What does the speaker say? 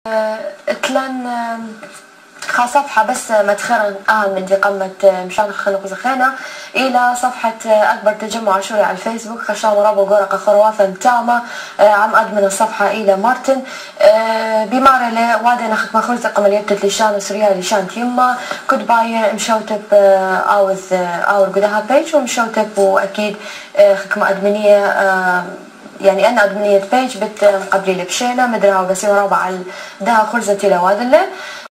اتلان صفحة بس متخرن من دي قمة مشان خلق زخانة إلى صفحة أكبر تجمع عشوري على الفيسبوك خشام رابو قرقة خروافا تامة عم أدمن الصفحة إلى مارتن بمارة لي وادنا خك مخرج عملية لشان وسريا لشان تيما كنت باي مشوتب أور قدها بيج ومشوتب وأكيد خك أدمنية يعني أنا أدمنية بيج بت مقبلي لبشينا مدرها وبسي ورابع على ده خرزتي لوادله